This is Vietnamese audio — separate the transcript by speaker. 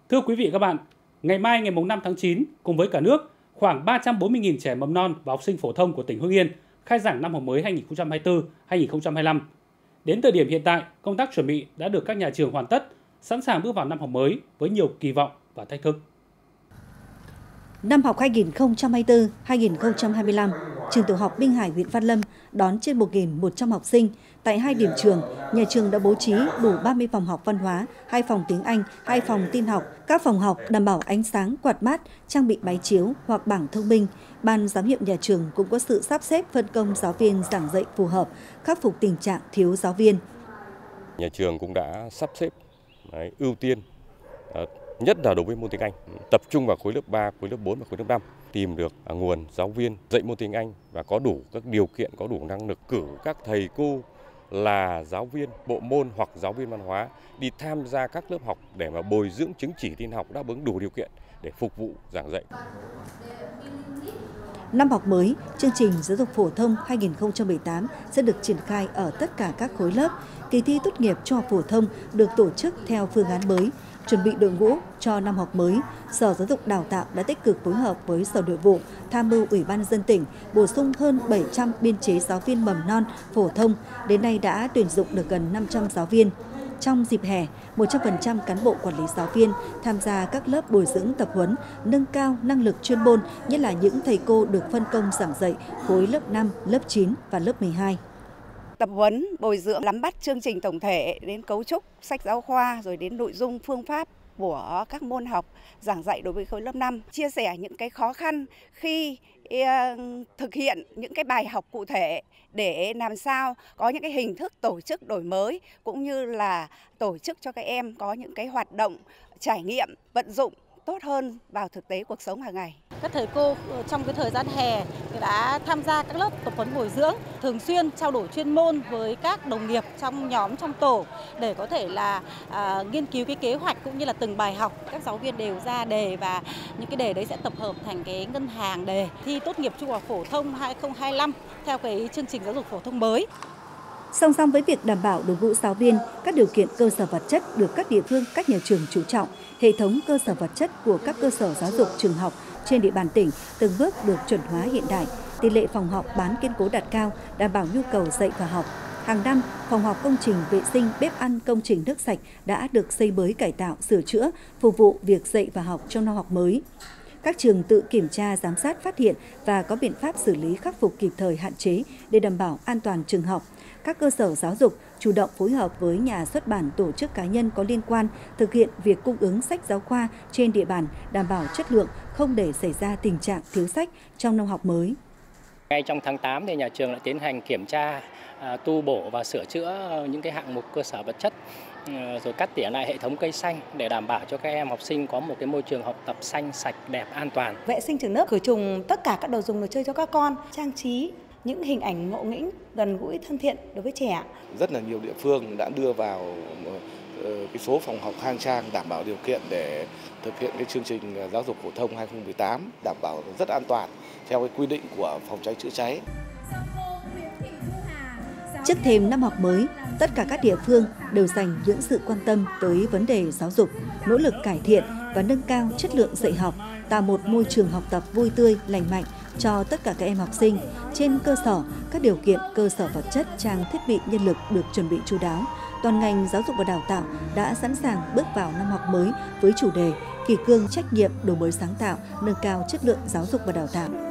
Speaker 1: Thưa quý vị và các bạn, ngày mai ngày 5 tháng 9, cùng với cả nước, khoảng 340.000 trẻ mầm non và học sinh phổ thông của tỉnh Hưng Yên khai giảng năm học mới 2024-2025. Đến thời điểm hiện tại, công tác chuẩn bị đã được các nhà trường hoàn tất, sẵn sàng bước vào năm học mới với nhiều kỳ vọng và thách thức.
Speaker 2: Năm học 2024-2025, trường tiểu học Minh Hải, huyện Văn Lâm đón trên 1.100 học sinh. Tại 2 điểm trường, nhà trường đã bố trí đủ 30 phòng học văn hóa, 2 phòng tiếng Anh, 2 phòng tin học. Các phòng học đảm bảo ánh sáng, quạt mát, trang bị máy chiếu hoặc bảng thông minh. Ban giám hiệu nhà trường cũng có sự sắp xếp phân công giáo viên giảng dạy phù hợp, khắc phục tình trạng thiếu giáo viên.
Speaker 3: Nhà trường cũng đã sắp xếp ưu tiên nhất là đối với môn tiếng Anh, tập trung vào khối lớp 3, khối lớp 4 và khối lớp 5, tìm được nguồn giáo viên dạy môn tiếng Anh và có đủ các điều kiện, có đủ năng lực, cử các thầy cô là giáo viên bộ môn hoặc giáo viên văn hóa đi tham gia các lớp học để mà bồi dưỡng chứng chỉ tin học đáp ứng đủ điều kiện để phục vụ giảng dạy.
Speaker 2: Năm học mới, chương trình giáo dục phổ thông 2018 sẽ được triển khai ở tất cả các khối lớp. Kỳ thi tốt nghiệp trung học phổ thông được tổ chức theo phương án mới. Chuẩn bị đội ngũ cho năm học mới, Sở Giáo dục Đào tạo đã tích cực phối hợp với Sở Nội vụ, tham mưu Ủy ban nhân dân tỉnh bổ sung hơn 700 biên chế giáo viên mầm non, phổ thông, đến nay đã tuyển dụng được gần 500 giáo viên. Trong dịp hè, 100% cán bộ quản lý giáo viên tham gia các lớp bồi dưỡng tập huấn, nâng cao năng lực chuyên môn, nhất là những thầy cô được phân công giảng dạy khối lớp 5, lớp 9 và lớp 12.
Speaker 4: Tập huấn, bồi dưỡng, nắm bắt chương trình tổng thể đến cấu trúc, sách giáo khoa rồi đến nội dung, phương pháp của các môn học giảng dạy đối với khối lớp 5, chia sẻ những cái khó khăn khi thực hiện những cái bài học cụ thể để làm sao có những cái hình thức tổ chức đổi mới cũng như là tổ chức cho các em có những cái hoạt động trải nghiệm, vận dụng tốt hơn vào thực tế cuộc sống hàng ngày.
Speaker 5: Các thầy cô trong cái thời gian hè đã tham gia các lớp tập huấn bồi dưỡng, thường xuyên trao đổi chuyên môn với các đồng nghiệp trong nhóm, trong tổ để có thể là nghiên cứu cái kế hoạch cũng như là từng bài học. Các giáo viên đều ra đề và những cái đề đấy sẽ tập hợp thành cái ngân hàng đề thi tốt nghiệp trung học phổ thông 2025 theo cái chương trình giáo dục phổ thông mới.
Speaker 2: Song song với việc đảm bảo đội ngũ giáo viên, các điều kiện cơ sở vật chất được các địa phương, các nhà trường chú trọng, hệ thống cơ sở vật chất của các cơ sở giáo dục trường học trên địa bàn tỉnh từng bước được chuẩn hóa hiện đại, tỷ lệ phòng học bán kiên cố đạt cao, đảm bảo nhu cầu dạy và học. Hàng năm, phòng học, công trình vệ sinh, bếp ăn, công trình nước sạch đã được xây mới, cải tạo, sửa chữa, phục vụ việc dạy và học trong năm học mới. Các trường tự kiểm tra, giám sát, phát hiện và có biện pháp xử lý, khắc phục kịp thời hạn chế để đảm bảo an toàn trường học. Các cơ sở giáo dục chủ động phối hợp với nhà xuất bản, tổ chức cá nhân có liên quan thực hiện việc cung ứng sách giáo khoa trên địa bàn, đảm bảo chất lượng, không để xảy ra tình trạng thiếu sách trong năm học mới.
Speaker 6: Ngay trong tháng 8 thì nhà trường đã tiến hành kiểm tra, tu bổ và sửa chữa những cái hạng mục cơ sở vật chất, rồi cắt tỉa lại hệ thống cây xanh để đảm bảo cho các em học sinh có một cái môi trường học tập xanh, sạch, đẹp, an toàn.
Speaker 7: Vệ sinh trường lớp, khử trùng tất cả các đồ dùng đồ chơi cho các con, trang trí những hình ảnh ngộ nghĩnh, gần gũi, thân thiện đối với trẻ.
Speaker 8: Rất là nhiều địa phương đã đưa vào cái số phòng học khang trang đảm bảo điều kiện để thực hiện cái chương trình giáo dục phổ thông 2018 đảm bảo rất an toàn theo cái quy định của phòng cháy chữa cháy.
Speaker 2: Trước thềm năm học mới, tất cả các địa phương đều dành những sự quan tâm tới vấn đề giáo dục, nỗ lực cải thiện và nâng cao chất lượng dạy học, tạo một môi trường học tập vui tươi, lành mạnh cho tất cả các em học sinh. Trên cơ sở, các điều kiện cơ sở vật chất, trang thiết bị, nhân lực được chuẩn bị chu đáo. Toàn ngành giáo dục và đào tạo đã sẵn sàng bước vào năm học mới với chủ đề kỷ cương, trách nhiệm, đổi mới sáng tạo, nâng cao chất lượng giáo dục và đào tạo.